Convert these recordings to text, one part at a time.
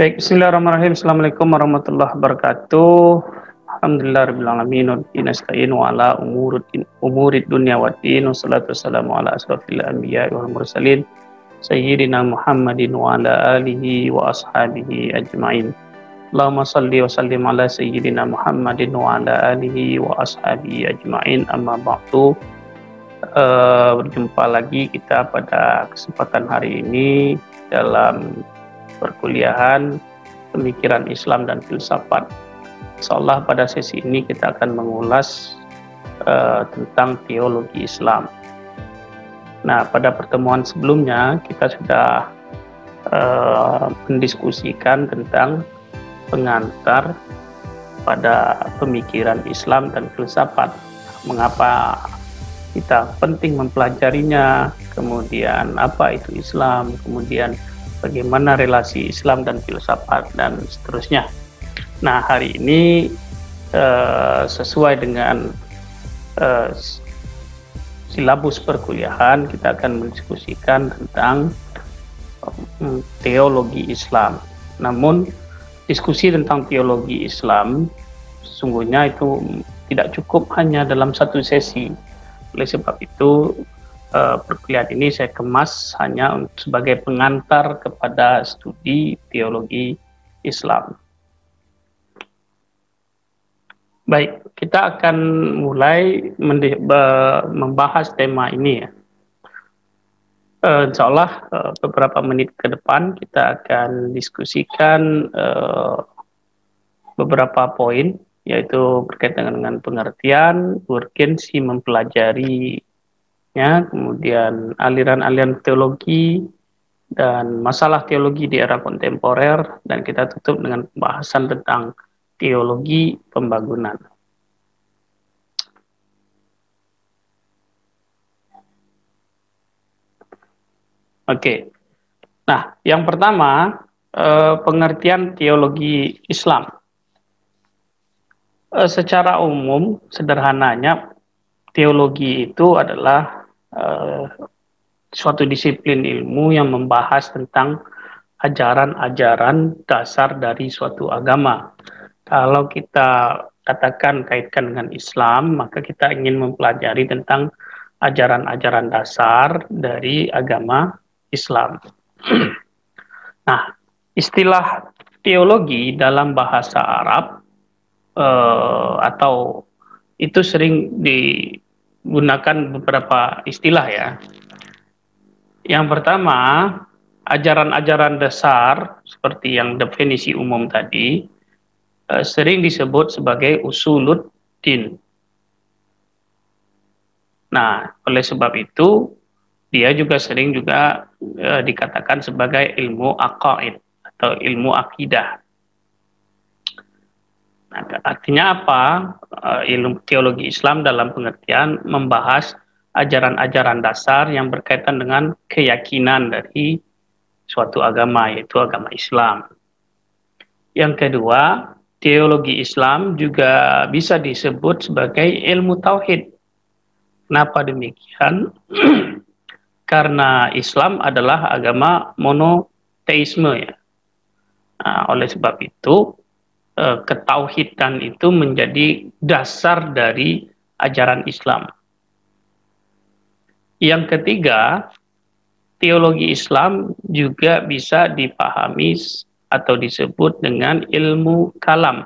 Baik, bismillahirrahmanirrahim. Assalamualaikum warahmatullahi wabarakatuh. Alhamdulillahirrahmanirrahim. Nasta'in wa ala umurid dunya wa din. Wassalatu wassalamu ala asrafil anbiya wal mursalin. Sayyidina Muhammadin wa ala alihi wa ashabihi ajma'in. Allahumma salli wa sallim ala Sayyidina Muhammadin wa ala alihi wa ashabihi ajma'in. Amma ba'du. Berjumpa lagi kita pada kesempatan hari ini dalam perkuliahan pemikiran Islam dan filsafat. Insyaallah pada sesi ini kita akan mengulas tentang teologi Islam. Nah, pada pertemuan sebelumnya kita sudah mendiskusikan tentang pengantar pada pemikiran Islam dan filsafat. Mengapa kita penting mempelajarinya, kemudian apa itu Islam, kemudian bagaimana relasi Islam dan filsafat, dan seterusnya. Nah, hari ini sesuai dengan silabus perkuliahan, kita akan mendiskusikan tentang teologi Islam. Namun, diskusi tentang teologi Islam sesungguhnya itu tidak cukup hanya dalam satu sesi. Oleh sebab itu, perkuliahan ini saya kemas hanya sebagai pengantar kepada studi teologi Islam. Baik, kita akan mulai membahas tema ini ya. Insya Allah beberapa menit ke depan kita akan diskusikan beberapa poin, yaitu berkaitan dengan pengertian, urgensi mempelajarinya, kemudian aliran-aliran teologi, dan masalah teologi di era kontemporer, dan kita tutup dengan pembahasan tentang teologi pembangunan. Oke. Nah, yang pertama, pengertian teologi Islam. Secara umum, sederhananya, teologi itu adalah suatu disiplin ilmu yang membahas tentang ajaran-ajaran dasar dari suatu agama. Kalau kita katakan kaitkan dengan Islam, maka kita ingin mempelajari tentang ajaran-ajaran dasar dari agama Islam. Nah, istilah teologi dalam bahasa Arab atau itu sering digunakan beberapa istilah ya. Yang pertama, ajaran-ajaran dasar seperti yang definisi umum tadi sering disebut sebagai usuluddin. Nah, oleh sebab itu dia juga sering dikatakan sebagai ilmu aqaid atau ilmu akidah. Nah, artinya apa? Ilmu teologi Islam dalam pengertian membahas ajaran-ajaran dasar yang berkaitan dengan keyakinan dari suatu agama, yaitu agama Islam. Yang kedua, teologi Islam juga bisa disebut sebagai ilmu tauhid. Kenapa demikian? Karena Islam adalah agama monoteisme ya. Nah, oleh sebab itu ketauhidan itu menjadi dasar dari ajaran Islam. Yang ketiga, teologi Islam juga bisa dipahami atau disebut dengan ilmu kalam.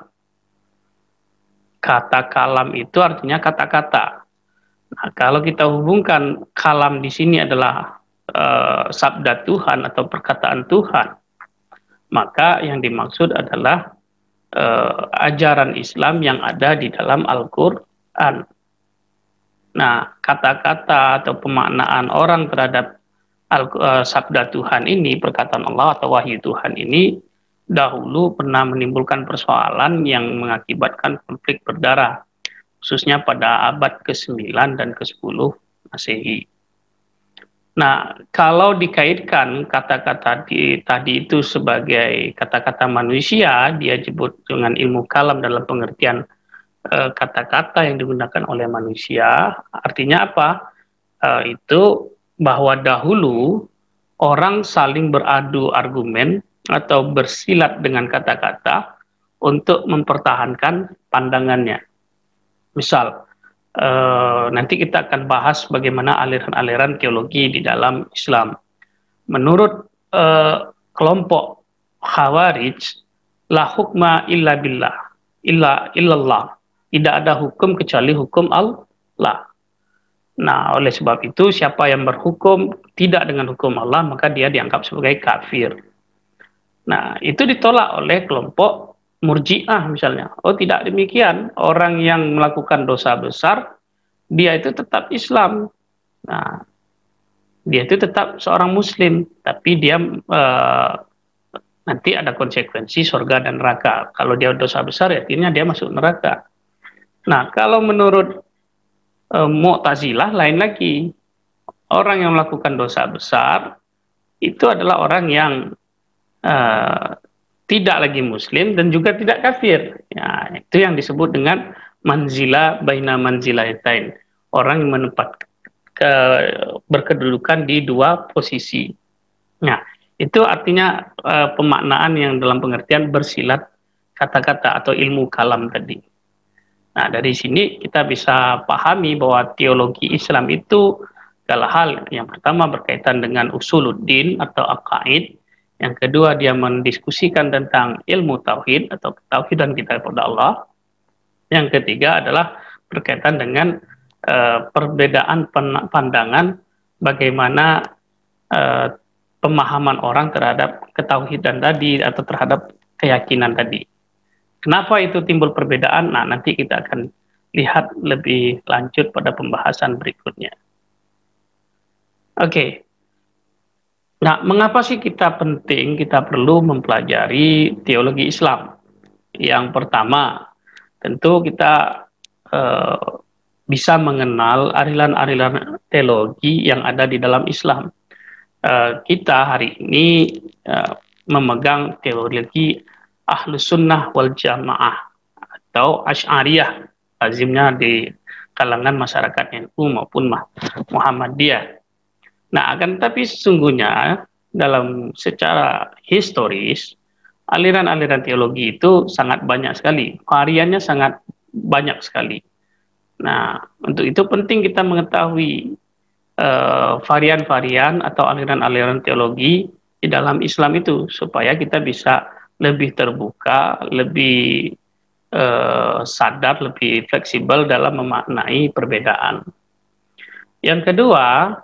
Kata kalam itu artinya kata-kata. Nah, kalau kita hubungkan kalam di sini adalah sabda Tuhan atau perkataan Tuhan, maka yang dimaksud adalah ajaran Islam yang ada di dalam Al-Quran. Nah, kata-kata atau pemaknaan orang terhadap sabda Tuhan ini, perkataan Allah atau wahyu Tuhan ini, dahulu pernah menimbulkan persoalan yang mengakibatkan konflik berdarah, khususnya pada abad ke-9 dan ke-10 Masehi. Nah, kalau dikaitkan kata-kata tadi itu sebagai kata-kata manusia, dia disebut dengan ilmu kalam dalam pengertian kata-kata yang digunakan oleh manusia. Artinya apa? Itu bahwa dahulu orang saling beradu argumen atau bersilat dengan kata-kata untuk mempertahankan pandangannya. Misal, nanti kita akan bahas bagaimana aliran-aliran teologi di dalam Islam. Menurut kelompok Khawarij, la hukma illa billah, illallah. Tidak ada hukum kecuali hukum Allah. Nah, oleh sebab itu siapa yang berhukum tidak dengan hukum Allah, maka dia dianggap sebagai kafir. Nah, itu ditolak oleh kelompok Murji'ah misalnya. Oh, tidak demikian. Orang yang melakukan dosa besar, dia itu tetap Islam. Nah, dia itu tetap seorang Muslim, tapi dia nanti ada konsekuensi surga dan neraka. Kalau dia dosa besar, artinya dia masuk neraka. Nah, kalau menurut Mu'tazilah lain lagi. Orang yang melakukan dosa besar itu adalah orang yang tidak lagi Muslim dan juga tidak kafir. Ya, itu yang disebut dengan manzila baina manzilaitain. Orang yang menempat berkedudukan di dua posisi. Nah, itu artinya pemaknaan yang dalam pengertian bersilat kata-kata atau ilmu kalam tadi. Nah, dari sini kita bisa pahami bahwa teologi Islam itu adalah hal yang pertama berkaitan dengan usuluddin atau aqaid. Yang kedua, dia mendiskusikan tentang ilmu tauhid atau ketauhidan kita kepada Allah. Yang ketiga adalah berkaitan dengan perbedaan pandangan bagaimana pemahaman orang terhadap ketauhidan tadi atau terhadap keyakinan tadi. Kenapa itu timbul perbedaan? Nah, nanti kita akan lihat lebih lanjut pada pembahasan berikutnya. Oke. Nah, mengapa sih kita perlu mempelajari teologi Islam? Yang pertama, tentu kita bisa mengenal aliran-aliran teologi yang ada di dalam Islam. Kita hari ini memegang teologi Ahlus Sunnah wal Jamaah atau Asy'ariyah, lazimnya di kalangan masyarakat NU maupun Muhammadiyah. Nah, akan tetapi sesungguhnya dalam secara historis aliran-aliran teologi itu sangat banyak sekali, variannya sangat banyak sekali. Nah, untuk itu penting kita mengetahui varian-varian atau aliran-aliran teologi di dalam Islam itu supaya kita bisa lebih terbuka, lebih sadar, lebih fleksibel dalam memaknai perbedaan. Yang kedua,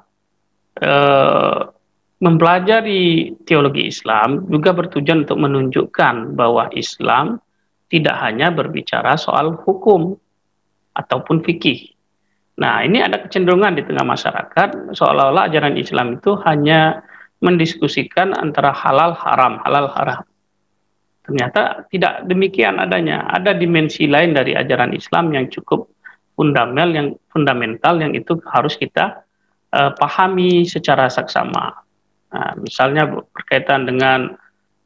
mempelajari teologi Islam juga bertujuan untuk menunjukkan bahwa Islam tidak hanya berbicara soal hukum ataupun fikih. Nah, ini ada kecenderungan di tengah masyarakat seolah-olah ajaran Islam itu hanya mendiskusikan antara halal haram. Ternyata tidak demikian adanya. Ada dimensi lain dari ajaran Islam yang cukup fundamental yang itu harus kita pahami secara saksama. Nah, misalnya berkaitan dengan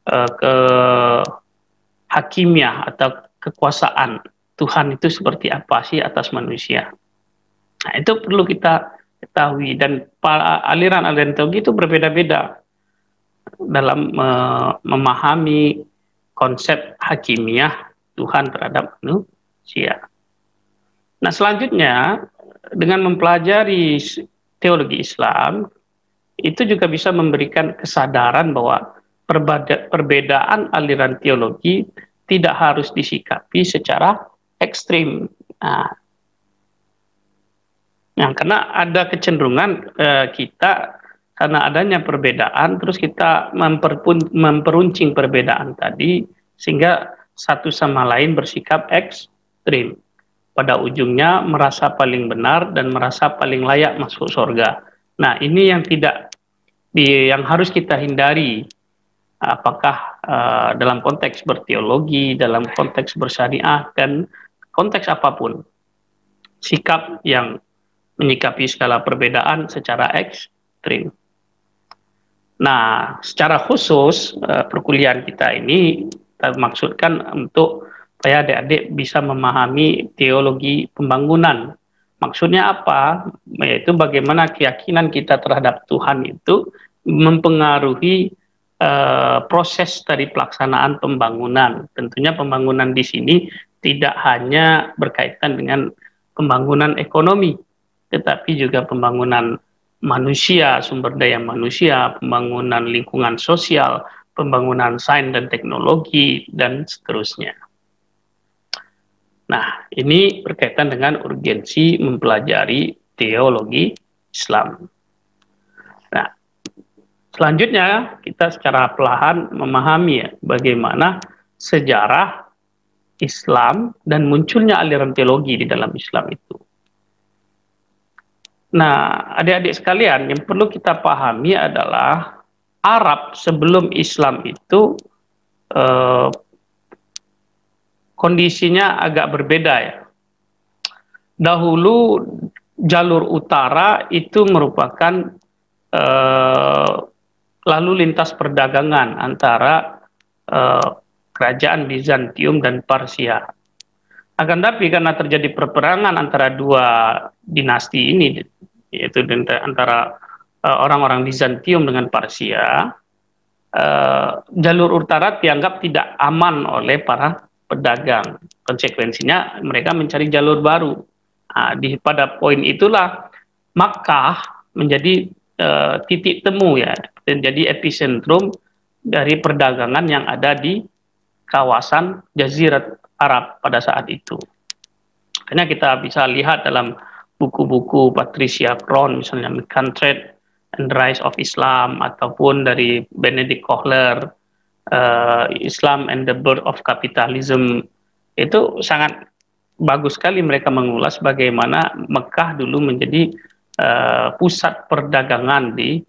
hakimiah atau kekuasaan Tuhan itu seperti apa sih atas manusia. Nah, itu perlu kita ketahui dan aliran-aliran teologi itu berbeda-beda dalam memahami konsep hakimiah Tuhan terhadap manusia. Nah, selanjutnya dengan mempelajari teologi Islam itu juga bisa memberikan kesadaran bahwa perbedaan aliran teologi tidak harus disikapi secara ekstrim. Nah, karena ada kecenderungan kita karena adanya perbedaan, terus kita memperuncing perbedaan tadi, sehingga satu sama lain bersikap ekstrim. Pada ujungnya merasa paling benar dan merasa paling layak masuk surga. Nah, ini yang yang harus kita hindari. Apakah dalam konteks berteologi, dalam konteks bersyariah, dan konteks apapun. Sikap yang menyikapi skala perbedaan secara ekstrim. Nah, secara khusus perkuliahan kita ini kita maksudkan untuk supaya adik-adik bisa memahami teologi pembangunan. Maksudnya apa? Yaitu bagaimana keyakinan kita terhadap Tuhan itu mempengaruhi proses dari pelaksanaan pembangunan. Tentunya pembangunan di sini tidak hanya berkaitan dengan pembangunan ekonomi, tetapi juga pembangunan manusia, sumber daya manusia, pembangunan lingkungan sosial, pembangunan sains dan teknologi, dan seterusnya. Nah, ini berkaitan dengan urgensi mempelajari teologi Islam. Nah, selanjutnya kita secara perlahan memahami ya, bagaimana sejarah Islam dan munculnya aliran teologi di dalam Islam itu. Nah, adik-adik sekalian, yang perlu kita pahami adalah Arab sebelum Islam itu kondisinya agak berbeda ya. Dahulu jalur utara itu merupakan lalu lintas perdagangan antara kerajaan Bizantium dan Persia. Akan tapi karena terjadi peperangan antara dua dinasti ini, yaitu antara orang-orang Bizantium dengan Persia, jalur utara dianggap tidak aman oleh para pedagang. Konsekuensinya mereka mencari jalur baru. Nah, pada poin itulah Makkah menjadi titik temu ya, menjadi epicentrum dari perdagangan yang ada di kawasan Jazirah Arab pada saat itu. Karena kita bisa lihat dalam buku-buku Patricia Crone, misalnya Merchant Trade and the Rise of Islam, ataupun dari Benedict Kohler, Islam and the Birth of Capitalism, itu sangat bagus sekali mereka mengulas bagaimana Mekah dulu menjadi pusat perdagangan di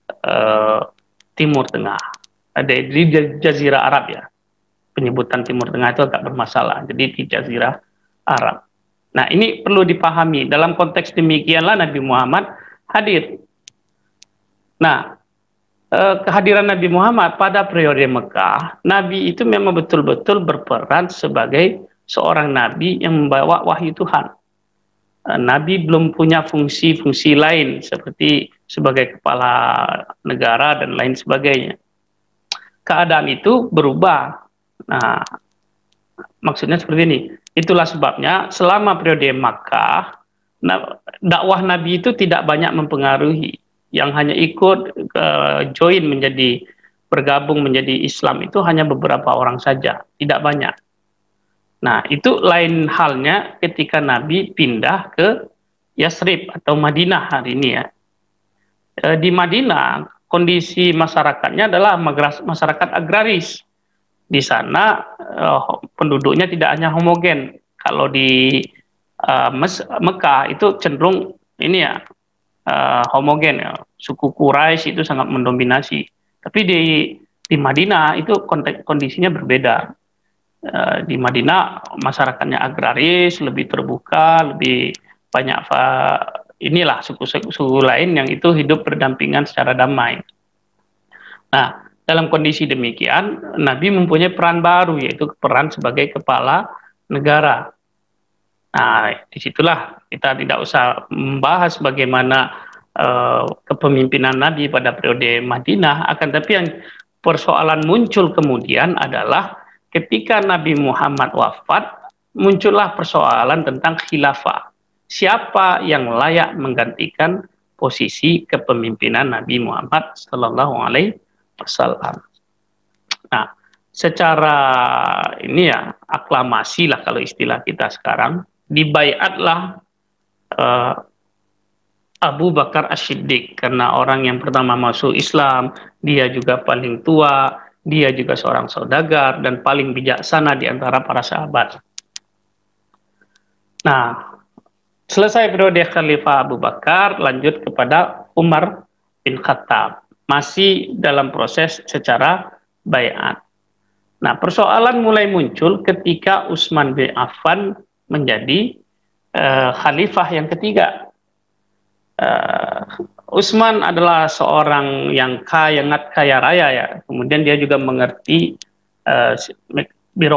Timur Tengah. Ada di Jazirah Arab ya. Penyebutan Timur Tengah itu agak bermasalah. Jadi di Jazirah Arab. Nah, ini perlu dipahami. Dalam konteks demikianlah Nabi Muhammad hadir. Nah, kehadiran Nabi Muhammad pada periode Mekah, Nabi itu memang betul-betul berperan sebagai seorang Nabi yang membawa wahyu Tuhan. Nabi belum punya fungsi-fungsi lain seperti sebagai kepala negara dan lain sebagainya. Keadaan itu berubah. Nah, maksudnya seperti ini. Itulah sebabnya selama periode Makkah, dakwah Nabi itu tidak banyak mempengaruhi. Yang hanya ikut join menjadi bergabung menjadi Islam itu hanya beberapa orang saja, tidak banyak. Nah, itu lain halnya ketika Nabi pindah ke Yasrib atau Madinah hari ini ya. Di Madinah kondisi masyarakatnya adalah masyarakat agraris. Di sana penduduknya tidak hanya homogen. Kalau di Mekah itu cenderung ini ya homogen ya. Suku Quraisy itu sangat mendominasi. Tapi di Madinah itu kondisinya berbeda. Di Madinah masyarakatnya agraris, lebih terbuka, lebih banyak inilah suku-suku lain yang itu hidup berdampingan secara damai. Nah, dalam kondisi demikian, Nabi mempunyai peran baru, yaitu peran sebagai kepala negara. Nah, disitulah kita tidak usah membahas bagaimana kepemimpinan Nabi pada periode Madinah, akan tapi yang persoalan muncul kemudian adalah ketika Nabi Muhammad wafat, muncullah persoalan tentang khilafah. Siapa yang layak menggantikan posisi kepemimpinan Nabi Muhammad Sallallahu Alaihi Wasallam. Nah, secara ini ya aklamasi lah kalau istilah kita sekarang, dibaiatlah Abu Bakar As-Siddiq karena orang yang pertama masuk Islam, dia juga paling tua, dia juga seorang saudagar dan paling bijaksana di antara para sahabat. Nah, selesai periode Khalifah Abu Bakar, lanjut kepada Umar bin Khattab. Masih dalam proses secara baiat. Nah, persoalan mulai muncul ketika Utsman bin Affan menjadi khalifah yang ketiga. Utsman adalah seorang yang kaya raya ya. Kemudian dia juga mengerti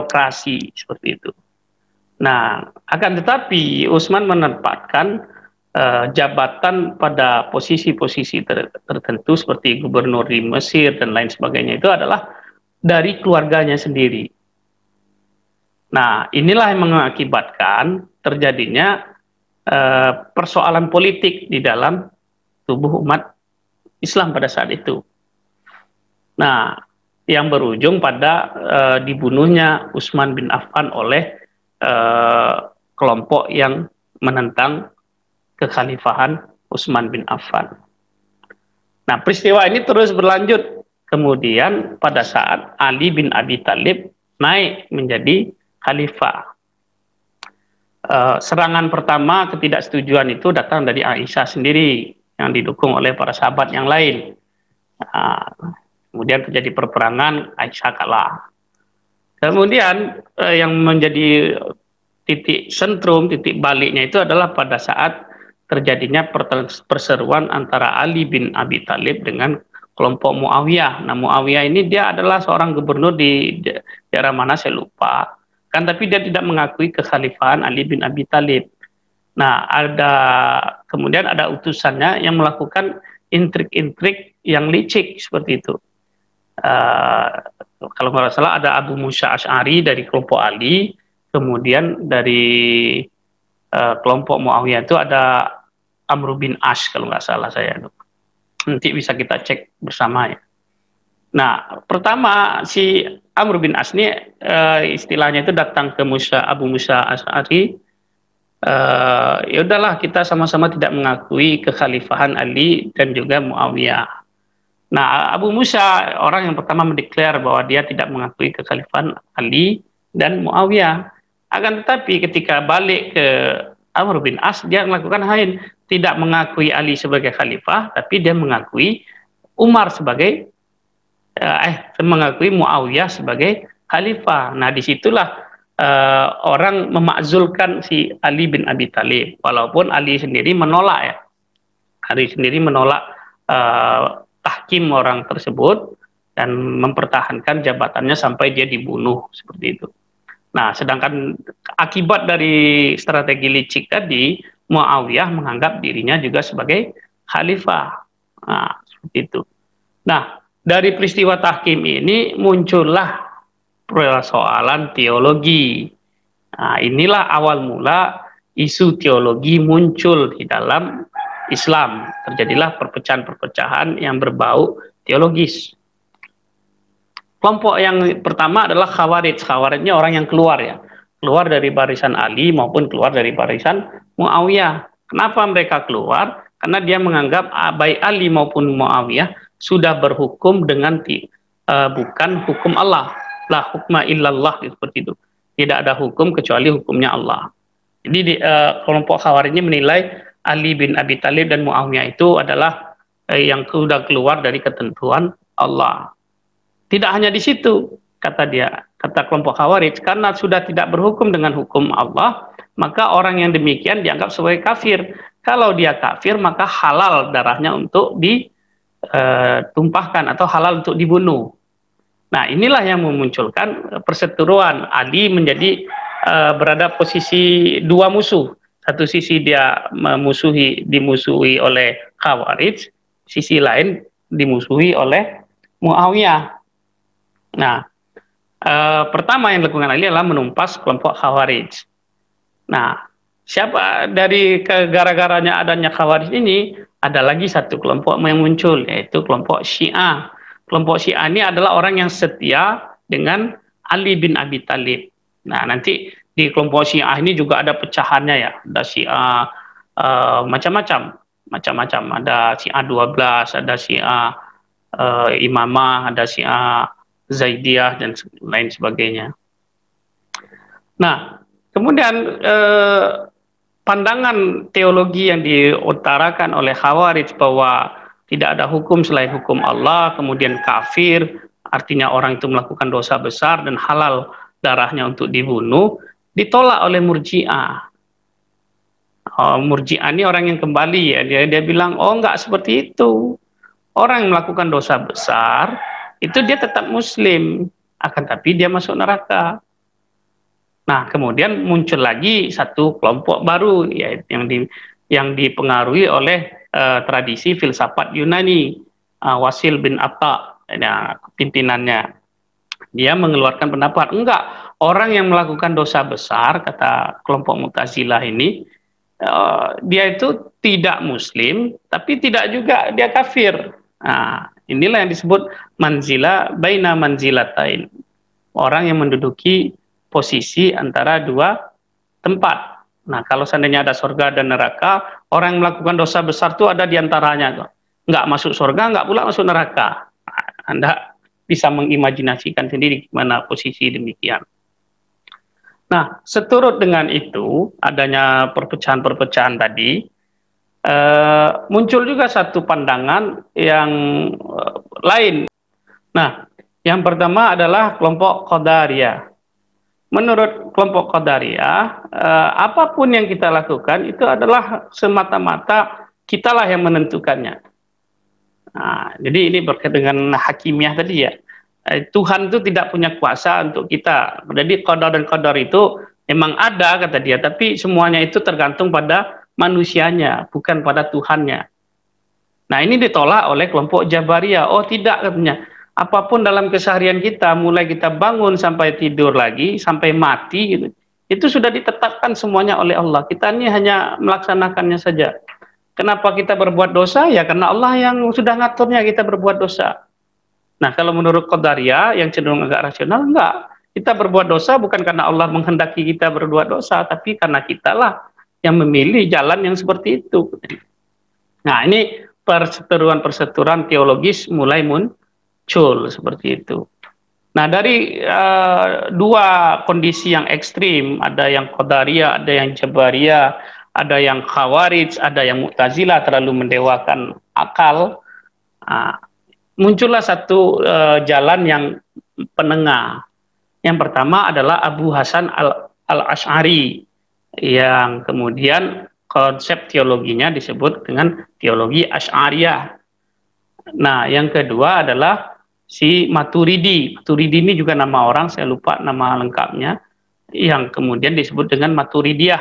birokrasi seperti itu. Nah, akan tetapi Utsman menempatkan jabatan pada posisi-posisi tertentu seperti gubernur di Mesir dan lain sebagainya itu adalah dari keluarganya sendiri. Nah, inilah yang mengakibatkan terjadinya persoalan politik di dalam tubuh umat Islam pada saat itu. Nah, yang berujung pada dibunuhnya Utsman bin Affan oleh kelompok yang menentang kekhalifahan Utsman bin Affan. Nah, peristiwa ini terus berlanjut. Kemudian pada saat Ali bin Abi Thalib naik menjadi khalifah. Serangan pertama ketidaksetujuan itu datang dari Aisyah sendiri yang didukung oleh para sahabat yang lain. Kemudian terjadi perperangan, Aisyah kalah. Kemudian yang menjadi titik sentrum, titik baliknya itu adalah pada saat terjadinya perseruan antara Ali bin Abi Thalib dengan kelompok Muawiyah. Nah, Muawiyah ini dia adalah seorang gubernur di daerah mana saya lupa. Kan tapi dia tidak mengakui kekhalifahan Ali bin Abi Thalib. Nah, kemudian ada utusannya yang melakukan intrik-intrik yang licik seperti itu. Kalau nggak salah ada Abu Musa Asy'ari dari kelompok Ali, kemudian dari kelompok Muawiyah itu ada Amr bin As kalau nggak salah saya. Nanti bisa kita cek bersama ya. Nah, pertama si Amr bin As ini istilahnya itu datang ke Abu Musa Asy'ari. Ya udahlah kita sama-sama tidak mengakui kekhalifahan Ali dan juga Muawiyah. Nah, Abu Musa orang yang pertama mendeklar bahwa dia tidak mengakui kekhalifahan Ali dan Muawiyah. Akan tetapi ketika balik ke Amr bin As, dia melakukan hal tidak mengakui Ali sebagai khalifah, tapi dia mengakui Umar sebagai mengakui Muawiyah sebagai khalifah. Nah, disitulah orang memakzulkan si Ali bin Abi Thalib, walaupun Ali sendiri menolak ya. Ali sendiri menolak tahkim orang tersebut dan mempertahankan jabatannya sampai dia dibunuh seperti itu. Nah, sedangkan akibat dari strategi licik tadi, Muawiyah menganggap dirinya juga sebagai khalifah. Nah, seperti itu. Nah, dari peristiwa tahkim ini muncullah persoalan teologi. Nah, inilah awal mula isu teologi muncul di dalam Islam. Terjadilah perpecahan-perpecahan yang berbau teologis. Kelompok yang pertama adalah Khawarij. Khawarijnya orang yang keluar ya. Keluar dari barisan Ali maupun keluar dari barisan Muawiyah. Kenapa mereka keluar? Karena dia menganggap baik Ali maupun Muawiyah sudah berhukum dengan bukan hukum Allah. La hukma illallah seperti itu. Tidak ada hukum kecuali hukumnya Allah. Jadi kelompok Khawarij ini menilai Ali bin Abi Thalib dan Muawiyah itu adalah yang sudah keluar dari ketentuan Allah. Tidak hanya di situ, kata kelompok Khawarij, karena sudah tidak berhukum dengan hukum Allah, maka orang yang demikian dianggap sebagai kafir. Kalau dia kafir, maka halal darahnya untuk ditumpahkan atau halal untuk dibunuh. Nah, inilah yang memunculkan perseteruan. Ali menjadi berada posisi dua musuh. Satu sisi dia dimusuhi oleh Khawarij, sisi lain dimusuhi oleh Muawiyah. Nah, pertama yang dilakukan Ali adalah menumpas kelompok Khawarij. Nah, siapa dari gara-garanya adanya Khawarij ini, ada lagi satu kelompok yang muncul, yaitu kelompok Syiah. Kelompok Syiah ini adalah orang yang setia dengan Ali bin Abi Thalib. Nah, nanti di kelompok Syiah ini juga ada pecahannya ya, ada Syiah macam-macam. Ada Syiah 12, ada Syiah Imamah, ada Syiah Zaidiyah dan lain sebagainya. Nah, kemudian pandangan teologi yang diutarakan oleh Khawarij bahwa tidak ada hukum selain hukum Allah, kemudian kafir, artinya orang itu melakukan dosa besar dan halal darahnya untuk dibunuh, ditolak oleh Murji'ah. Murji'ah ini orang yang kembali ya, dia bilang, oh enggak seperti itu. Orang yang melakukan dosa besar itu dia tetap muslim, akan tapi dia masuk neraka. Nah, kemudian muncul lagi satu kelompok baru, yaitu yang dipengaruhi oleh tradisi filsafat Yunani. Wasil bin Atta, pimpinannya. Dia mengeluarkan pendapat, enggak, orang yang melakukan dosa besar, kata kelompok Mu'tazilah ini, dia itu tidak muslim, tapi tidak juga dia kafir. Nah, inilah yang disebut manzila baina manzilatain. Orang yang menduduki posisi antara dua tempat. Nah, kalau seandainya ada surga dan neraka, orang yang melakukan dosa besar itu ada di antaranya. Nggak masuk surga, nggak pula masuk neraka. Nah, Anda bisa mengimajinasikan sendiri gimana posisi demikian. Nah, seturut dengan itu, adanya perpecahan-perpecahan tadi, muncul juga satu pandangan yang lain. Nah, yang pertama adalah kelompok Qadariyah. Menurut kelompok Qadariyah, apapun yang kita lakukan itu adalah semata-mata kitalah yang menentukannya. Nah, jadi ini berkaitan dengan hakimiyah tadi ya. Tuhan itu tidak punya kuasa untuk kita. Jadi qadar dan qadar itu memang ada kata dia, tapi semuanya itu tergantung pada manusianya, bukan pada Tuhannya. Nah, ini ditolak oleh kelompok Jabariyah. Oh, tidak katanya. Apapun dalam keseharian kita, mulai kita bangun sampai tidur lagi, sampai mati gitu, itu sudah ditetapkan semuanya oleh Allah. Kita ini hanya melaksanakannya saja. Kenapa kita berbuat dosa? Ya karena Allah yang sudah ngaturnya kita berbuat dosa. Nah, kalau menurut Qadariyah yang cenderung agak rasional, enggak. Kita berbuat dosa bukan karena Allah menghendaki kita berbuat dosa, tapi karena kitalah yang memilih jalan yang seperti itu. Nah, ini perseteruan-perseteruan teologis mulai muncul seperti itu. Nah, dari dua kondisi yang ekstrim, ada yang Qadariyah, ada yang Jabariyah, ada yang Khawarij, ada yang Mu'tazilah terlalu mendewakan akal. Muncullah satu jalan yang penengah. Yang pertama adalah Abu Hasan al-Asy'ari, yang kemudian konsep teologinya disebut dengan teologi Asy'ariyah. Nah, yang kedua adalah si Maturidi. Maturidi ini juga nama orang, saya lupa nama lengkapnya, yang kemudian disebut dengan Maturidiyah.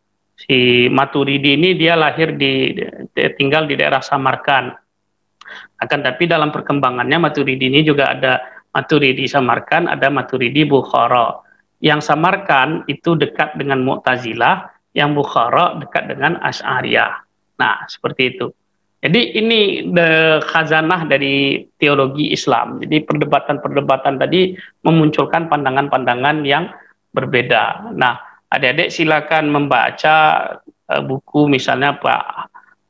Si Maturidi ini dia lahir tinggal di daerah Samarkand. Akan tapi dalam perkembangannya Maturidi ini juga ada Maturidi Samarkand, ada Maturidi Bukhara. Yang Samarkand itu dekat dengan Mu'tazilah, yang Bukhara dekat dengan Asy'ariyah. Nah, seperti itu. Jadi ini khazanah dari teologi Islam. Jadi perdebatan-perdebatan tadi memunculkan pandangan-pandangan yang berbeda. Nah, adik-adik silakan membaca buku misalnya Pak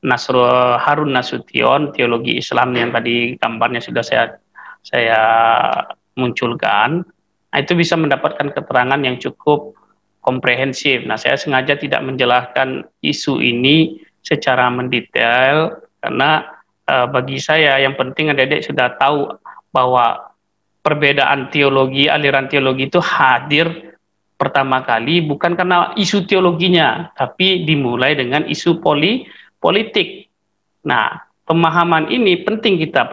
Harun Nasution, teologi Islam yang tadi gambarnya sudah saya munculkan. Nah, itu bisa mendapatkan keterangan yang cukup komprehensif. Nah, saya sengaja tidak menjelaskan isu ini secara mendetail karena bagi saya yang penting adik-adik sudah tahu bahwa perbedaan teologi, aliran teologi itu hadir pertama kali bukan karena isu teologinya, tapi dimulai dengan isu politik. Nah, pemahaman ini penting kita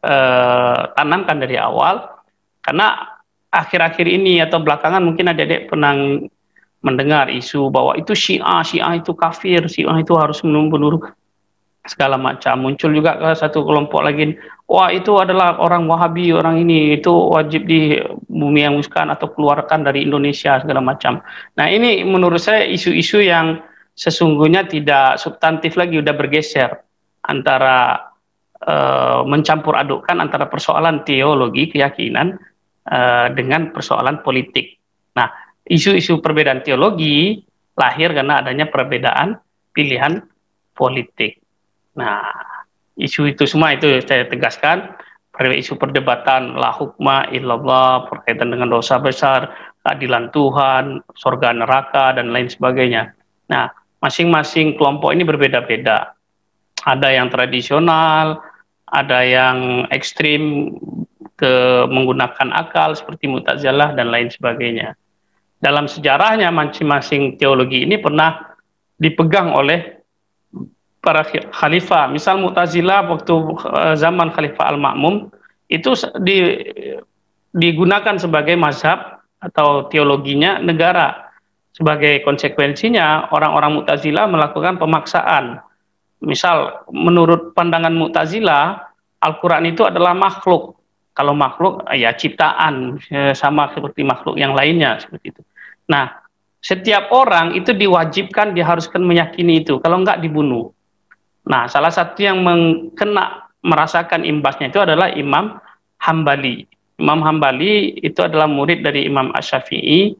tanamkan dari awal, karena akhir-akhir ini atau belakangan mungkin adik-adik pernah mendengar isu bahwa itu Syiah itu kafir, Syiah itu harus membunuh segala macam. Muncul juga satu kelompok lagi, wah itu adalah orang Wahabi, orang ini itu wajib dibumianguskan atau keluarkan dari Indonesia segala macam. Nah, ini menurut saya isu-isu yang sesungguhnya tidak substantif lagi, udah bergeser antara mencampur adukkan antara persoalan teologi keyakinan dengan persoalan politik. Nah, isu-isu perbedaan teologi lahir karena adanya perbedaan pilihan politik. Nah, isu itu semua itu saya tegaskan, isu perdebatan la hukma illallah, berkaitan dengan dosa besar, keadilan Tuhan, surga neraka dan lain sebagainya. Nah, masing-masing kelompok ini berbeda-beda. Ada yang tradisional, ada yang ekstrim menggunakan akal seperti Mu'tazilah dan lain sebagainya. Dalam sejarahnya masing-masing teologi ini pernah dipegang oleh para khalifah. Misal Mu'tazilah waktu zaman Khalifah Al-Ma'mum itu digunakan sebagai mazhab atau teologinya negara. sebagai konsekuensinya orang-orang Mu'tazilah melakukan pemaksaan. Misal menurut pandangan Mu'tazilah, Al-Quran itu adalah makhluk. Kalau makhluk ya ciptaan, sama seperti makhluk yang lainnya seperti itu. Nah, setiap orang itu diwajibkan, diharuskan meyakini itu, kalau enggak dibunuh. Nah, salah satu yang merasakan imbasnya itu adalah Imam Hambali. Imam Hambali itu adalah murid dari Imam Asy-Syafi'i,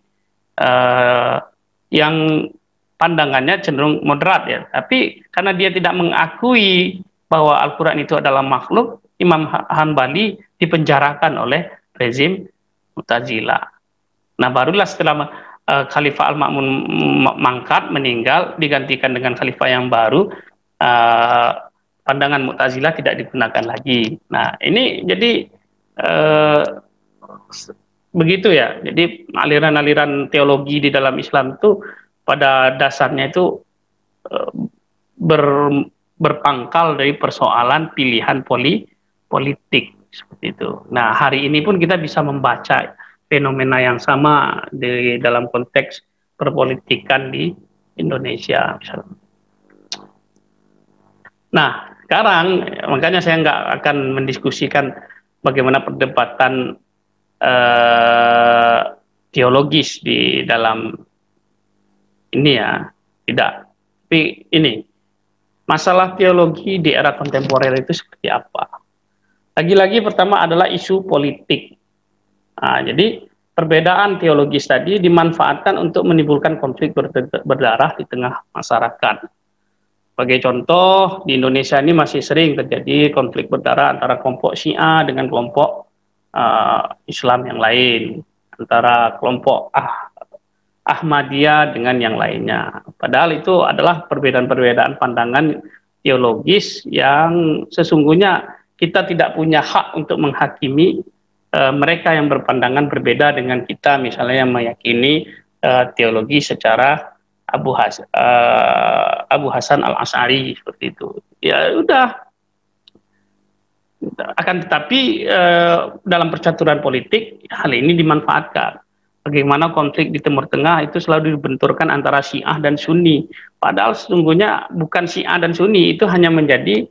yang pandangannya cenderung moderat ya. Tapi karena dia tidak mengakui bahwa Al-Quran itu adalah makhluk, Imam Hambali dipenjarakan oleh rezim Mu'tazilah. Nah, barulah setelah Khalifah Al-Ma'mun mangkat, meninggal, digantikan dengan khalifah yang baru, pandangan Mu'tazilah tidak digunakan lagi. Nah, ini jadi begitu ya. Jadi aliran-aliran teologi di dalam Islam itu pada dasarnya itu berpangkal dari persoalan pilihan politik seperti itu. Nah, hari ini pun kita bisa membaca fenomena yang sama di dalam konteks perpolitikan di Indonesia misalnya. Nah, sekarang makanya saya nggak akan mendiskusikan bagaimana perdebatan teologis di dalam ini ya, tidak. Tapi ini masalah teologi di era kontemporer itu seperti apa? Lagi-lagi pertama adalah isu politik. Nah, jadi perbedaan teologis tadi dimanfaatkan untuk menimbulkan konflik berdarah di tengah masyarakat. Sebagai contoh, di Indonesia ini masih sering terjadi konflik berdarah antara kelompok Syiah dengan kelompok Islam yang lain, antara kelompok Ahmadiyah dengan yang lainnya. Padahal itu adalah perbedaan-perbedaan pandangan teologis yang sesungguhnya kita tidak punya hak untuk menghakimi mereka yang berpandangan berbeda dengan kita, misalnya yang meyakini teologi secara Abu Hasan Al-Asy'ari seperti itu. Ya udah. Akan tetapi dalam percaturan politik hal ini dimanfaatkan. Bagaimana konflik di Timur Tengah itu selalu dibenturkan antara Syiah dan Sunni. Padahal sesungguhnya bukan Syiah dan Sunni, itu hanya menjadi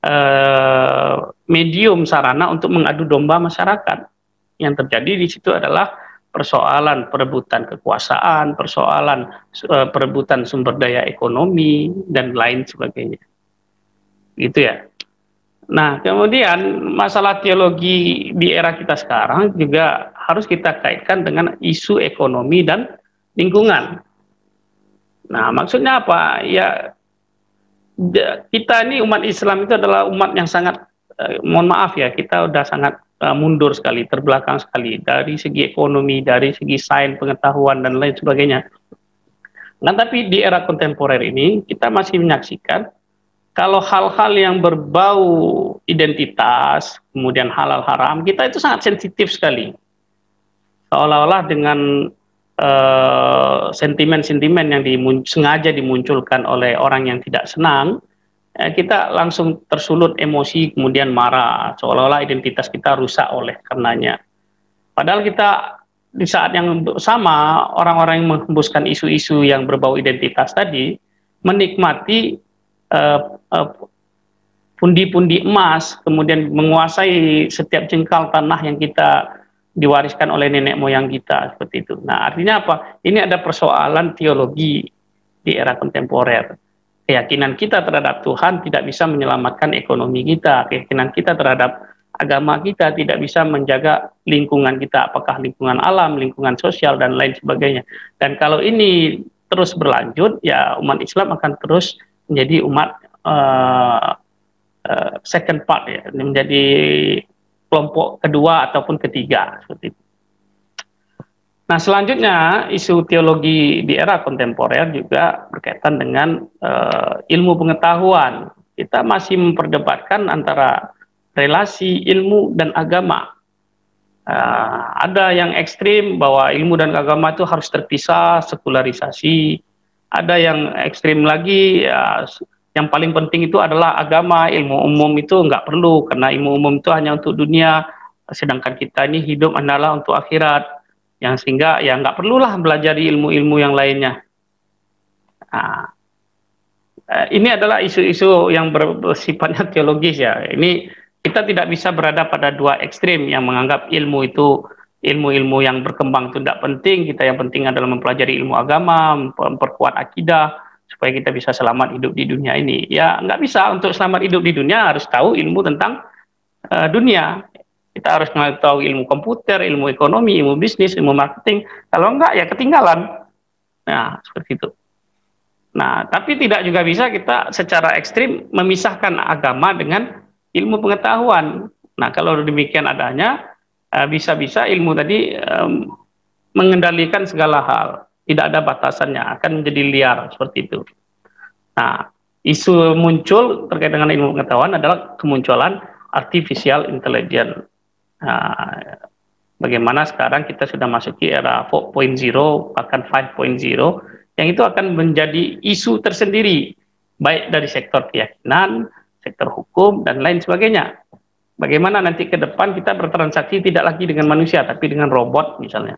medium sarana untuk mengadu domba masyarakat. Yang terjadi di situ adalah persoalan perebutan kekuasaan, persoalan perebutan sumber daya ekonomi, dan lain sebagainya. Gitu ya. Nah, kemudian masalah teologi di era kita sekarang juga harus kita kaitkan dengan isu ekonomi dan lingkungan. Nah, maksudnya apa? Ya, kita ini umat Islam itu adalah umat yang sangat, mohon maaf ya, kita udah sangat mundur sekali, terbelakang sekali dari segi ekonomi, dari segi sains, pengetahuan, dan lain sebagainya. Nah, tapi di era kontemporer ini kita masih menyaksikan kalau hal-hal yang berbau identitas, kemudian halal haram, kita itu sangat sensitif sekali. Seolah-olah dengan sentimen-sentimen yang sengaja dimunculkan oleh orang yang tidak senang, kita langsung tersulut emosi, kemudian marah, seolah-olah identitas kita rusak oleh karenanya. Padahal kita di saat yang sama, orang-orang yang menghembuskan isu-isu yang berbau identitas tadi, menikmati pundi-pundi emas, kemudian menguasai setiap jengkal tanah yang kita diwariskan oleh nenek moyang kita, seperti itu. Nah, artinya apa? Ini ada persoalan teologi di era kontemporer. Keyakinan kita terhadap Tuhan tidak bisa menyelamatkan ekonomi kita, keyakinan kita terhadap agama kita tidak bisa menjaga lingkungan kita, apakah lingkungan alam, lingkungan sosial, dan lain sebagainya. Dan kalau ini terus berlanjut, ya umat Islam akan terus menjadi umat second part, ya, menjadi kelompok kedua ataupun ketiga seperti itu. Nah, selanjutnya isu teologi di era kontemporer juga berkaitan dengan ilmu pengetahuan. Kita masih memperdebatkan antara relasi ilmu dan agama. Ada yang ekstrim bahwa ilmu dan agama itu harus terpisah, sekularisasi. Ada yang ekstrim lagi, ya, yang paling penting itu adalah agama, ilmu umum itu nggak perlu, karena ilmu umum itu hanya untuk dunia, sedangkan kita ini hidup adalah untuk akhirat. yang sehingga ya nggak perlulah belajar ilmu-ilmu yang lainnya. Nah, ini adalah isu-isu yang bersifatnya teologis ya. Ini kita tidak bisa berada pada dua ekstrim yang menganggap ilmu itu ilmu-ilmu yang berkembang itu tidak penting. Kita yang penting adalah mempelajari ilmu agama, memperkuat akidah supaya kita bisa selamat hidup di dunia ini. Ya nggak bisa, untuk selamat hidup di dunia harus tahu ilmu tentang dunia. Kita harus mengetahui ilmu komputer, ilmu ekonomi, ilmu bisnis, ilmu marketing. Kalau enggak ya ketinggalan. Nah, seperti itu. Nah, tapi tidak juga bisa kita secara ekstrim memisahkan agama dengan ilmu pengetahuan. Nah, kalau demikian adanya, bisa-bisa ilmu tadi mengendalikan segala hal. Tidak ada batasannya, akan menjadi liar seperti itu. Nah, isu muncul terkait dengan ilmu pengetahuan adalah kemunculan artificial intelligence. Nah, bagaimana sekarang kita sudah masuki era 4.0 bahkan 5.0 yang itu akan menjadi isu tersendiri baik dari sektor keyakinan, sektor hukum dan lain sebagainya. Bagaimana nanti ke depan kita bertransaksi tidak lagi dengan manusia tapi dengan robot misalnya.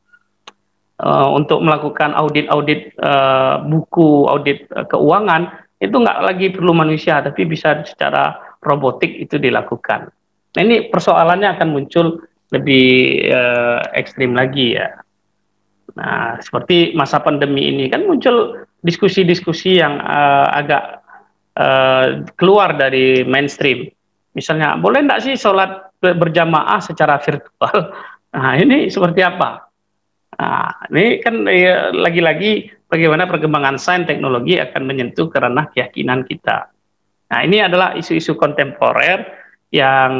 Untuk melakukan audit buku, audit keuangan itu nggak lagi perlu manusia tapi bisa secara robotik itu dilakukan. Nah, ini persoalannya akan muncul lebih ekstrim lagi ya. Nah, seperti masa pandemi ini kan muncul diskusi-diskusi yang agak keluar dari mainstream. Misalnya, boleh enggak sih sholat berjamaah secara virtual? Nah, ini seperti apa? Nah, ini kan lagi-lagi bagaimana perkembangan sains teknologi akan menyentuh ke ranah keyakinan kita. Nah, ini adalah isu-isu kontemporer yang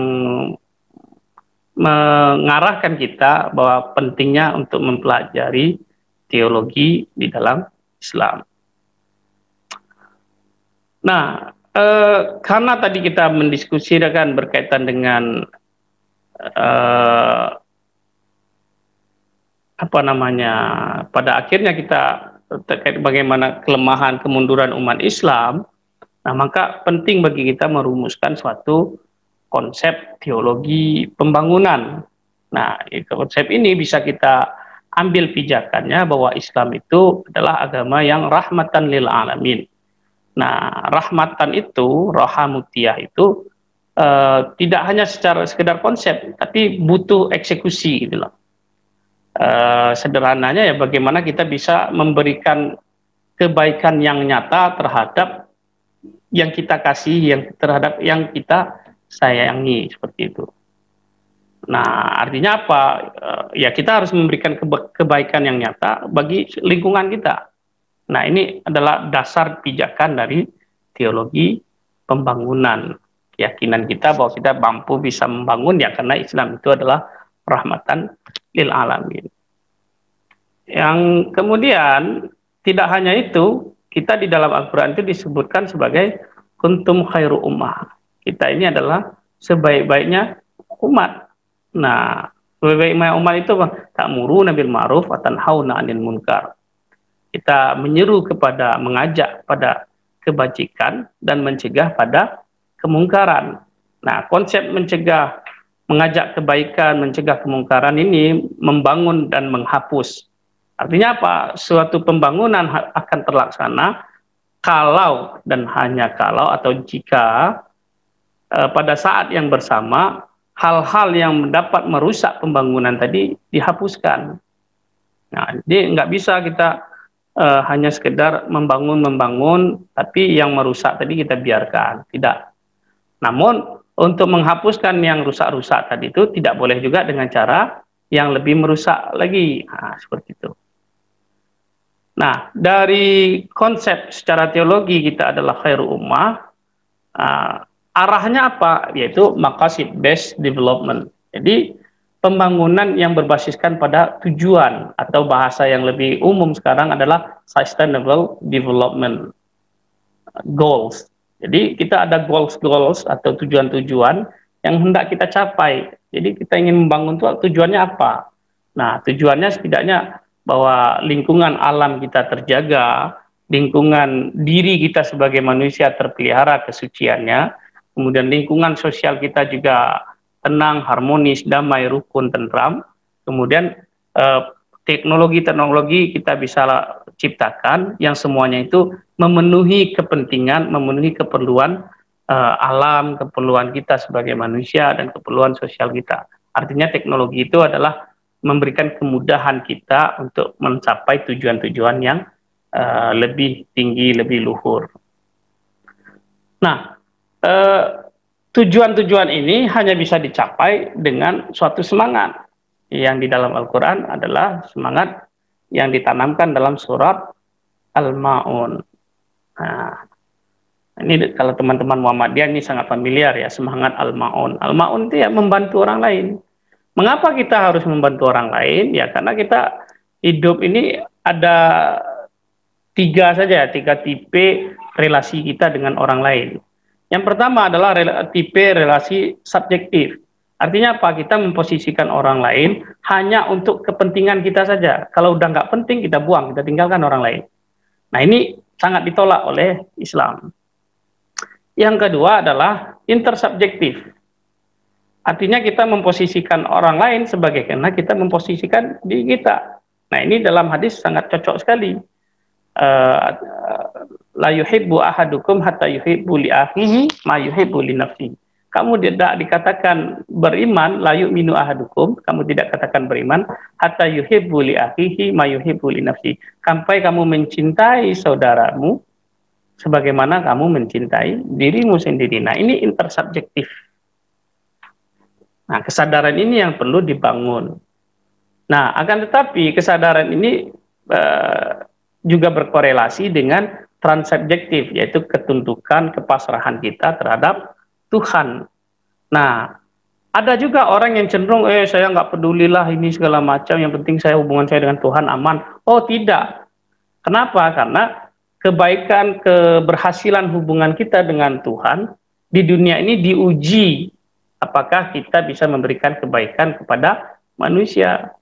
mengarahkan kita bahwa pentingnya untuk mempelajari teologi di dalam Islam. Nah, karena tadi kita mendiskusikan berkaitan dengan pada akhirnya kita terkait bagaimana kelemahan kemunduran umat Islam, nah maka penting bagi kita merumuskan suatu konsep teologi pembangunan. Nah, konsep ini bisa kita ambil pijakannya bahwa Islam itu adalah agama yang rahmatan lil alamin. Nah, rahmatan itu, rahamutiyah itu tidak hanya secara sekedar konsep, tapi butuh eksekusi gitu loh. Sederhananya ya bagaimana kita bisa memberikan kebaikan yang nyata terhadap yang kita kasih, terhadap yang kita sayangi, seperti itu. Nah, artinya apa? Ya kita harus memberikan kebaikan yang nyata bagi lingkungan kita. Nah, ini adalah dasar pijakan dari teologi pembangunan. Keyakinan kita bahwa kita mampu bisa membangun ya karena Islam itu adalah rahmatan lil alamin. Yang kemudian tidak hanya itu, kita di dalam Al-Quran itu disebutkan sebagai kuntum khairu ummah. Kita ini adalah sebaik-baiknya umat. Nah, sebaik-baiknya umat itu ta'muruna bil ma'ruf wa tanhauna 'anil munkar. Kita menyeru kepada, mengajak pada kebajikan dan mencegah pada kemungkaran. Nah, konsep mencegah, mengajak kebaikan, mencegah kemungkaran ini membangun dan menghapus. Artinya apa? Suatu pembangunan akan terlaksana kalau dan hanya kalau atau jika pada saat yang bersama hal-hal yang dapat merusak pembangunan tadi dihapuskan. Nah, jadi nggak bisa kita hanya sekedar membangun, tapi yang merusak tadi kita biarkan. Tidak. Namun untuk menghapuskan yang rusak-rusak tadi itu tidak boleh juga dengan cara yang lebih merusak lagi. Nah, seperti itu. Nah, dari konsep secara teologi kita adalah khairu ummah, arahnya apa? Yaitu maqasid based development. Jadi pembangunan yang berbasiskan pada tujuan, atau bahasa yang lebih umum sekarang adalah sustainable development goals. Jadi kita ada goals atau tujuan-tujuan yang hendak kita capai. Jadi kita ingin membangun itu tujuannya apa? Nah, tujuannya setidaknya bahwa lingkungan alam kita terjaga, lingkungan diri kita sebagai manusia terpelihara kesuciannya, kemudian lingkungan sosial kita juga tenang, harmonis, damai, rukun, tentram, kemudian eh, teknologi-teknologi kita bisa ciptakan yang semuanya itu memenuhi kepentingan, memenuhi keperluan alam, keperluan kita sebagai manusia dan keperluan sosial kita. Artinya teknologi itu adalah memberikan kemudahan kita untuk mencapai tujuan-tujuan yang lebih tinggi, lebih luhur. Nah, tujuan-tujuan ini hanya bisa dicapai dengan suatu semangat yang di dalam Al-Quran adalah semangat yang ditanamkan dalam surat Al-Ma'un. Nah, ini kalau teman-teman Muhammadiyah ini sangat familiar ya, semangat Al-Ma'un. Al-Ma'un itu ya membantu orang lain. Mengapa kita harus membantu orang lain? Ya karena kita hidup ini ada tiga tipe relasi kita dengan orang lain. Yang pertama adalah tipe relasi subjektif. Artinya apa? Kita memposisikan orang lain hanya untuk kepentingan kita saja. Kalau udah nggak penting, kita buang, kita tinggalkan orang lain. Nah ini sangat ditolak oleh Islam. Yang kedua adalah intersubjektif. Artinya kita memposisikan orang lain sebagai karena kita memposisikan diri kita. Nah ini dalam hadis sangat cocok sekali. La yuhibbu ahadukum hatta yuhibbu li akhihi ma yuhibbu li nafsihi. Kamu tidak dikatakan beriman, la yu'minu ahadukum, kamu tidak katakan beriman hatta yuhibbu li akhihi ma yuhibbu li nafsihi. Sampai kamu mencintai saudaramu sebagaimana kamu mencintai dirimu sendiri. Nah, ini intersubjektif. Nah, kesadaran ini yang perlu dibangun. Nah, akan tetapi kesadaran ini juga berkorelasi dengan transsubjektif, yaitu ketundukan, kepasrahan kita terhadap Tuhan. Nah, ada juga orang yang cenderung, saya nggak pedulilah ini segala macam, yang penting saya hubungan saya dengan Tuhan aman. Oh tidak. Kenapa? Karena kebaikan, keberhasilan hubungan kita dengan Tuhan di dunia ini diuji. Apakah kita bisa memberikan kebaikan kepada manusia?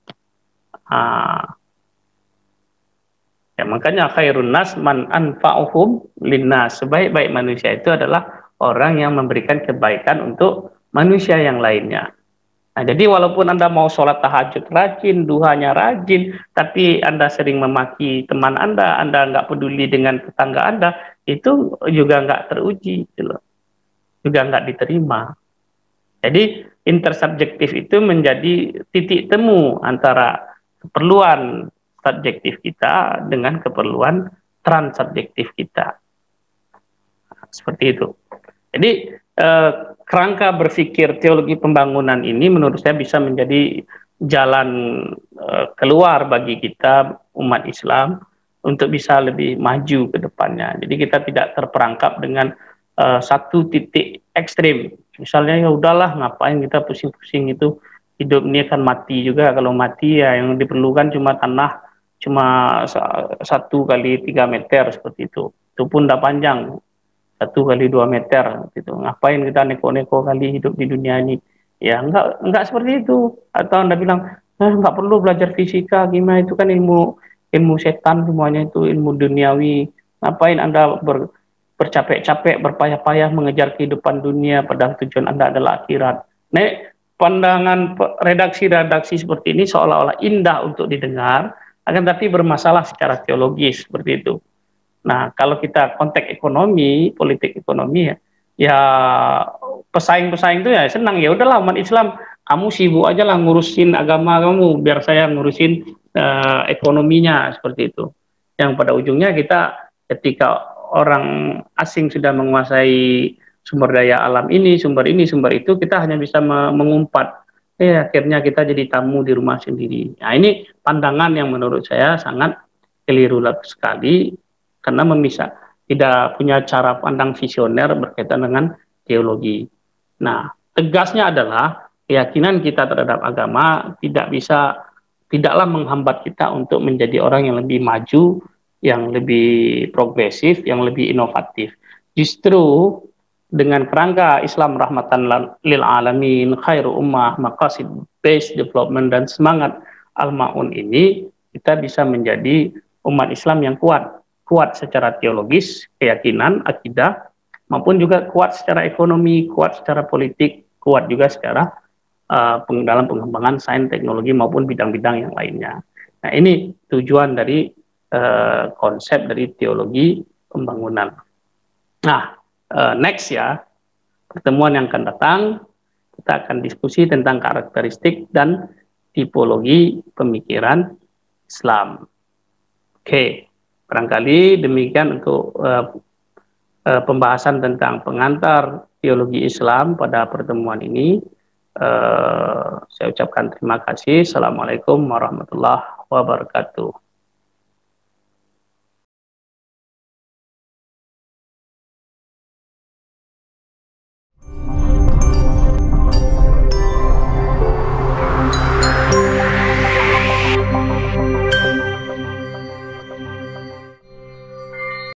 Ya, makanya khairun nas man anfa'uhum linnas. Sebaik-baik manusia itu adalah orang yang memberikan kebaikan untuk manusia yang lainnya. Nah, jadi walaupun Anda mau sholat tahajud rajin, duhanya rajin, tapi Anda sering memaki teman Anda nggak peduli dengan tetangga Anda, itu juga nggak teruji, gitu loh. Juga nggak diterima. Jadi intersubjektif itu menjadi titik temu antara keperluan subjektif kita dengan keperluan transsubjektif kita. Seperti itu. Jadi kerangka berpikir teologi pembangunan ini menurut saya bisa menjadi jalan keluar bagi kita umat Islam untuk bisa lebih maju ke depannya. Jadi kita tidak terperangkap dengan satu titik ekstrim. Misalnya ya udahlah ngapain kita pusing-pusing itu, hidup ini akan mati juga, kalau mati ya yang diperlukan cuma tanah cuma 1 kali 3 meter seperti itu pun udah panjang 1 kali 2 meter gitu. Ngapain kita neko-neko kali hidup di dunia ini? Ya enggak seperti itu. Atau Anda bilang enggak perlu belajar fisika, gimana itu kan ilmu setan, semuanya itu ilmu duniawi. Ngapain Anda bercapek-capek, berpayah-payah mengejar kehidupan dunia, padahal tujuan Anda adalah akhirat. Nah, pandangan redaksi-redaksi seperti ini seolah-olah indah untuk didengar, akan tapi bermasalah secara teologis seperti itu. Nah, kalau kita konteks ekonomi, politik ekonomi ya pesaing-pesaing itu ya senang, ya udahlah umat Islam, kamu sibuk aja lah ngurusin agama kamu, biar saya ngurusin ekonominya seperti itu. Yang pada ujungnya kita ketika orang asing sudah menguasai sumber daya alam ini, sumber itu, kita hanya bisa mengumpat. Akhirnya kita jadi tamu di rumah sendiri. Nah, ini pandangan yang menurut saya sangat keliru sekali, karena tidak punya cara pandang visioner berkaitan dengan teologi. Nah, tegasnya adalah keyakinan kita terhadap agama tidaklah menghambat kita untuk menjadi orang yang lebih maju, yang lebih progresif, yang lebih inovatif. Justru dengan kerangka Islam rahmatan lil alamin, khairu ummah, maqasid based development, dan semangat Al-Ma'un ini, kita bisa menjadi umat Islam yang kuat secara teologis, keyakinan, akidah, maupun juga kuat secara ekonomi, kuat secara politik, kuat juga secara dalam pengembangan sains, teknologi maupun bidang-bidang yang lainnya. Nah, ini tujuan dari konsep dari teologi pembangunan. Nah, next ya, pertemuan yang akan datang, kita akan diskusi tentang karakteristik dan tipologi pemikiran Islam. Oke, barangkali demikian untuk pembahasan tentang pengantar teologi Islam pada pertemuan ini. Saya ucapkan terima kasih. Assalamualaikum warahmatullahi wabarakatuh.